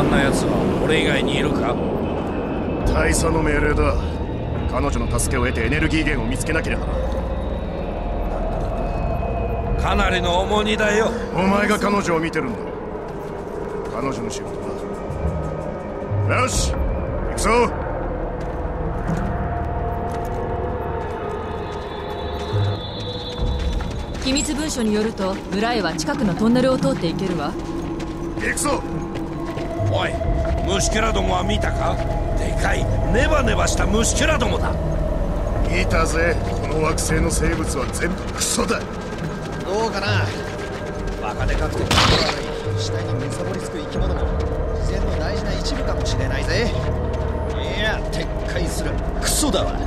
あんな奴は俺以外にいるか？ 大佐の命令だ。彼女の助けを得てエネルギー源を見つけなければな。 かなりの重荷だよ。 お前が彼女を見てるんだ。彼女の仕事だ。よし、行くぞ。 機密文書によると村へは近くのトンネルを通っていけるわ。 行くぞ。 おい、虫けらどもは見たか？でかいネバネバした虫けらどもだ。 見たぜ。この惑星の生物は全部クソだ。 どうかな。バカでかくて死体にむさぼりつく生き物も自然の大事な一部かもしれないぜ。いや、撤回する。クソだわ。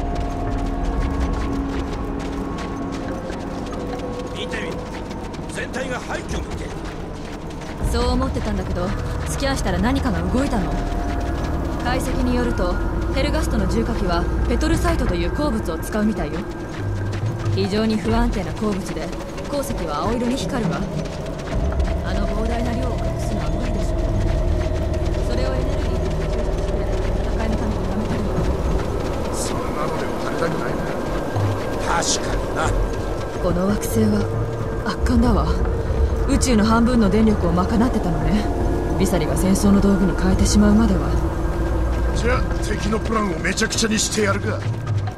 見てみろ、全体が廃墟みてえ。 そう思ってたんだけど、スキャンしたら何かが動いたの。解析によるとヘルガストの重火器はペトルサイトという鉱物を使うみたいよ。非常に不安定な鉱物で鉱石は青色に光るわ。あの膨大な量を隠すのは無理でしょう。それをエネルギーで補充して戦いのためにやめてるわ。 そんなので撃たれたくないんだよ。 確かにな。 この惑星は圧巻だわ。宇宙の半分の電力を賄ってたのね。ビサリが戦争の道具に変えてしまうまでは。 じゃあ敵のプランをめちゃくちゃにしてやるか。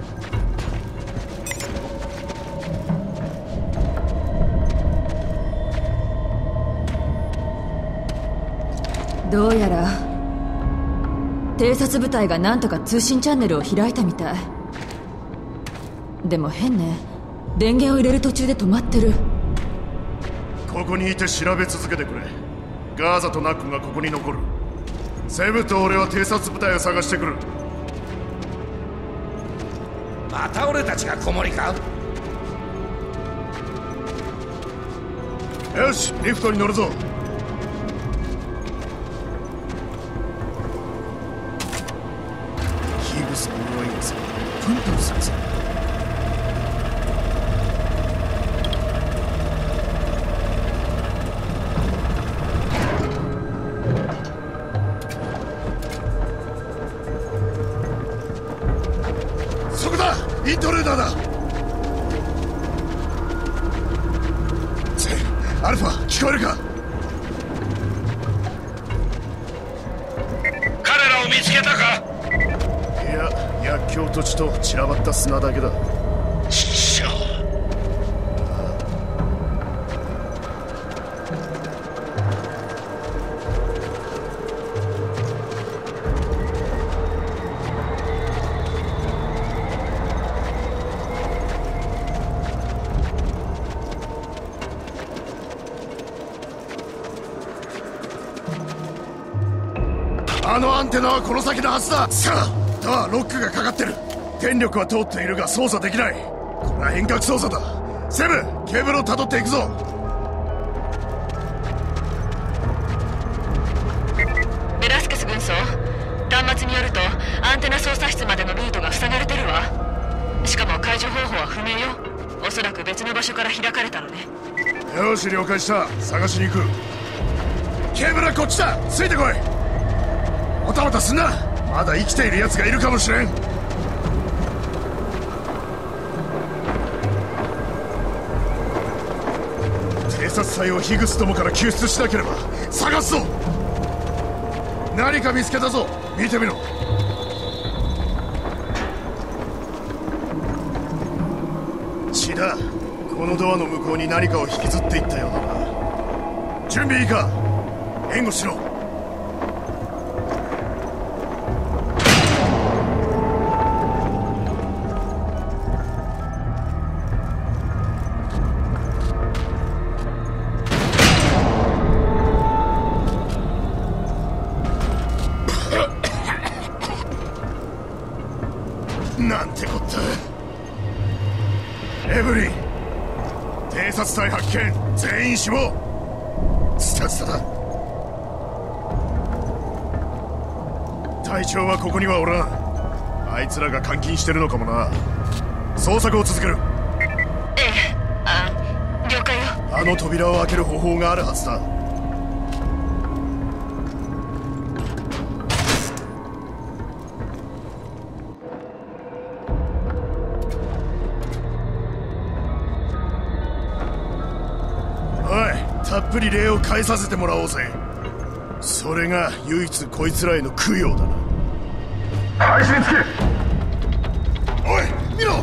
どうやら偵察部隊がなんとか通信チャンネルを開いたみたい。でも変ね、電源を入れる途中で止まってる。 ここにいて調べ続けてくれ。ガーザとナックがここに残る。セブと俺は偵察部隊を探してくる。 また俺たちが子守か？ よし、リフトに乗るぞ。ヒグスの匂いがする。プンプンするぞ。そこだ、イントルーダーだ。アルファ、聞こえるか？ 彼らを見つけたか？ いや、薬莢土地と散らばった砂だけだ。 しょ。 あのアンテナはこの先のはずだ。さあ、ドアロックがかかってる。電力は通っているが操作できない。これは遠隔操作だ。セブ、ケーブルを辿っていくぞ。 ベラスケス軍曹、端末によるとアンテナ操作室までのルートが塞がれてるわ。しかも解除方法は不明よ。おそらく別の場所から開かれたのね。 よし、了解した。探しに行く。ケーブルはこっちだ。ついてこい。もたもたすんな。まだ生きている奴がいるかもしれん。偵察隊をヒグスどもから救出しなければ。探すぞ。何か見つけたぞ。見てみろ。血だ。このドアの向こうに何かを引きずっていったようだな。準備いいか？援護しろ。なんてこった。エブリン、偵察隊発見。全員死亡。スタツタだ。隊長はここにはおらん。あいつらが監禁してるのかもな。捜索を続ける。 ええ、了解よ。 あの扉を開ける方法があるはずだ。 たっぷり礼を返させてもらおうぜ。それが唯一こいつらへの供養だな。 配信つけ。 おい見ろ。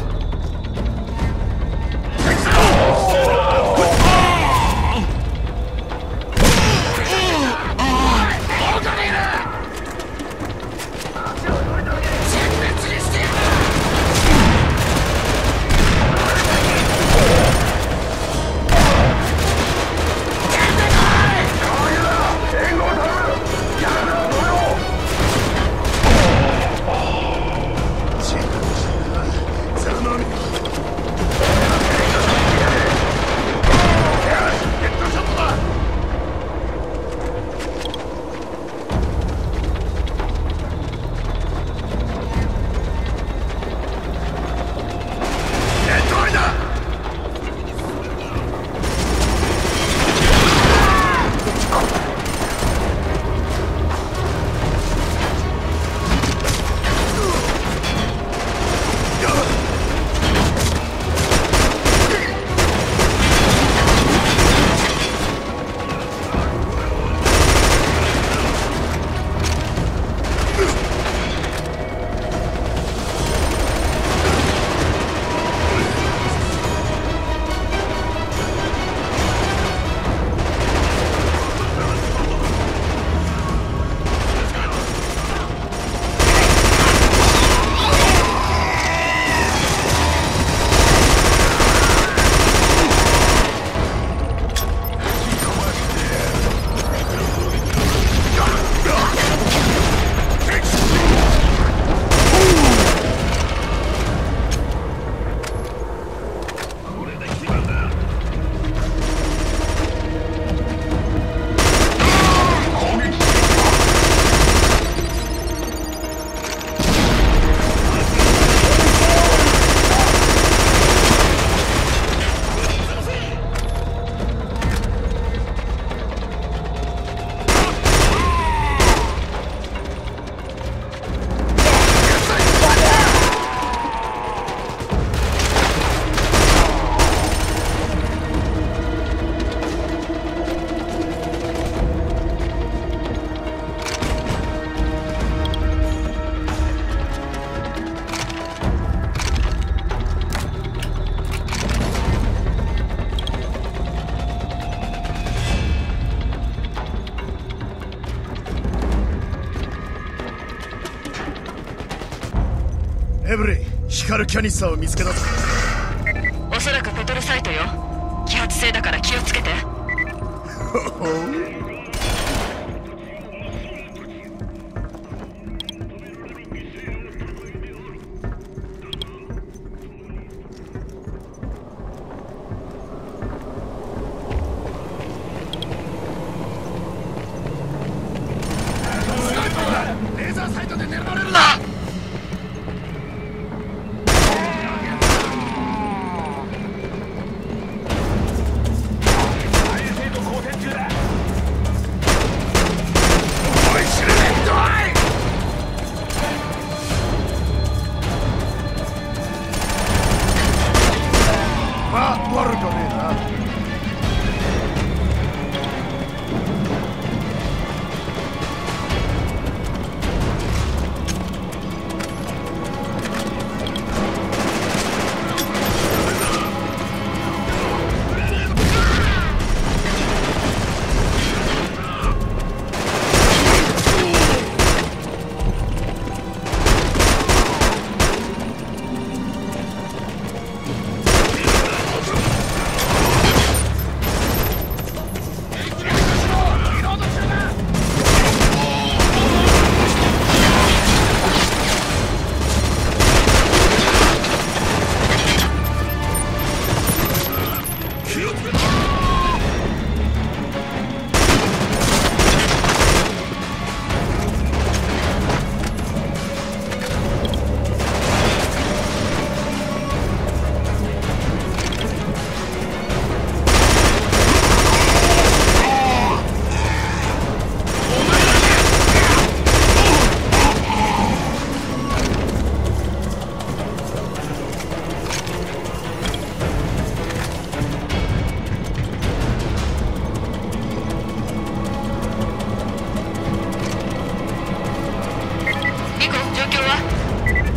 エブリン、光るキャニスターを見つけたぞ。 おそらくペトルサイトよ。揮発性だから気をつけて。 レーザーサイトで狙われるな。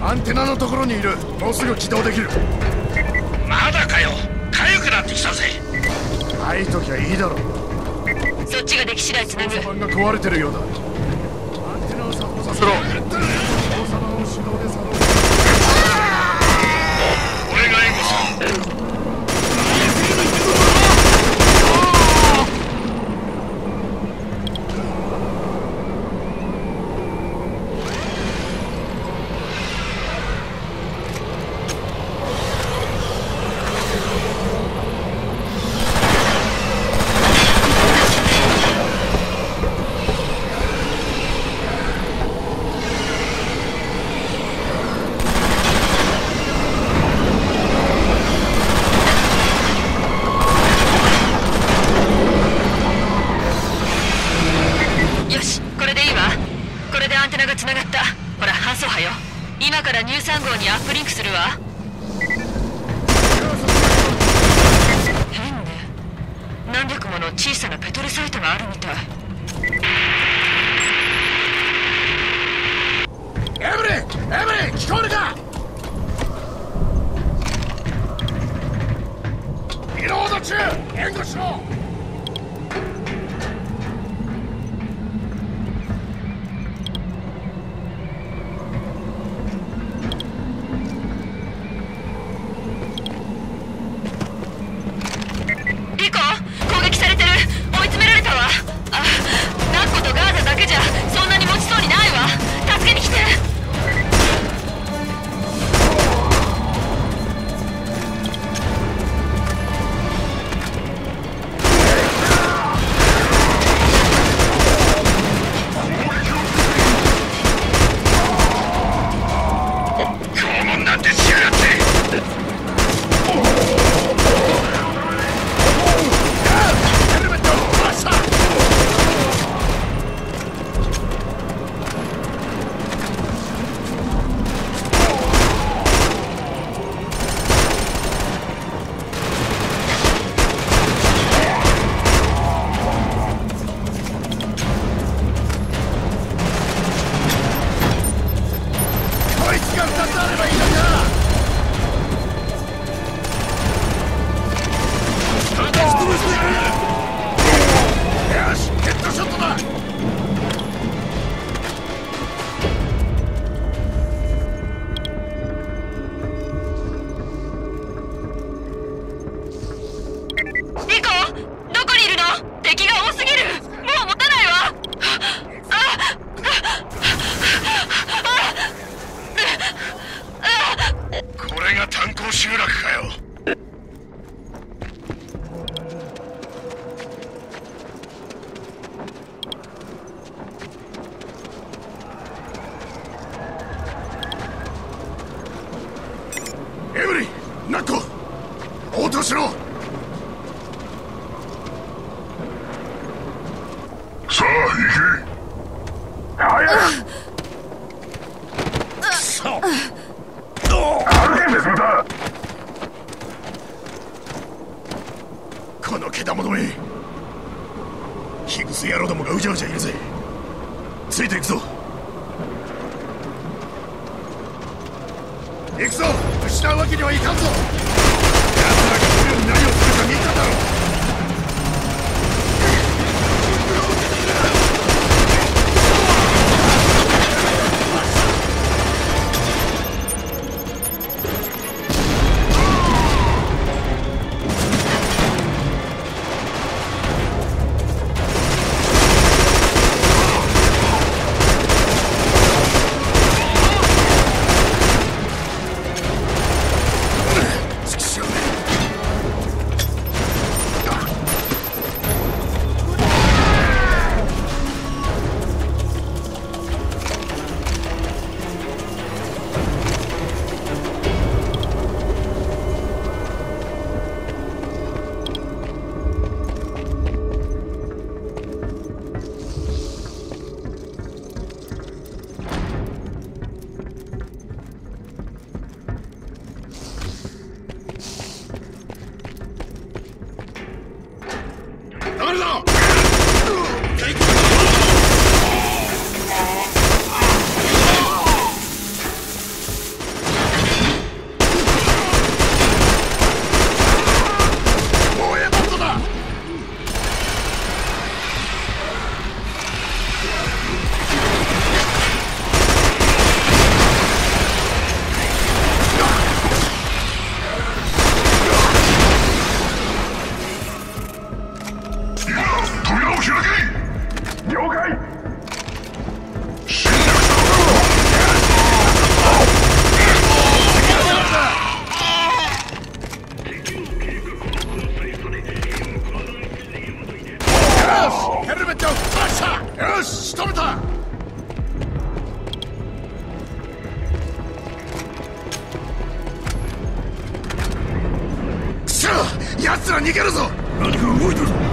アンテナのところにいる。もうすぐ起動できる。 まだかよ。痒くなってきたぜ。 あいときはいいだろう。 そっちができ次第つなぐ。 操作盤が壊れてるようだ。アンテナを作動させろ。操作盤を手動で作動。 俺が援護する。 よし、これでいいわ。これでアンテナがつながった。ほら、搬送波よ。今からニュー3号にアップリンクするわ。変ね。何百もの小さなペトルサイトがあるみたい。 エブリン聞こえるか。リロード中。援護しろ。 リコ、攻撃されてる。追い詰められたわ。あ、ナッコとガーザだけじゃそんなに持ちそうにないわ。助けに来て。 拷問なんてしやがって。 ヘルメット発射。こいつが2つあればいいのか。よし、ヘッドショットだ。 リコ、どこにいるの？敵が多すぎる。もう持たないわ。 これが炭鉱集落かよ。 エブリン、ナッコ、応答しろ。 さあ行け。早く。 そう。 歩けんです豚。 このけだものめ。ヒグス野郎どもがうじゃうじゃいるぜ。ついていくぞ。行くぞ。失うわけにはいかんぞ。奴らがすぐに何をするか見ただろう。 扉を開け。了解。侵略者をヘルメットを吹きました。よし、仕留めた。くそ、奴ら逃げるぞ。 何か動いてるぞ。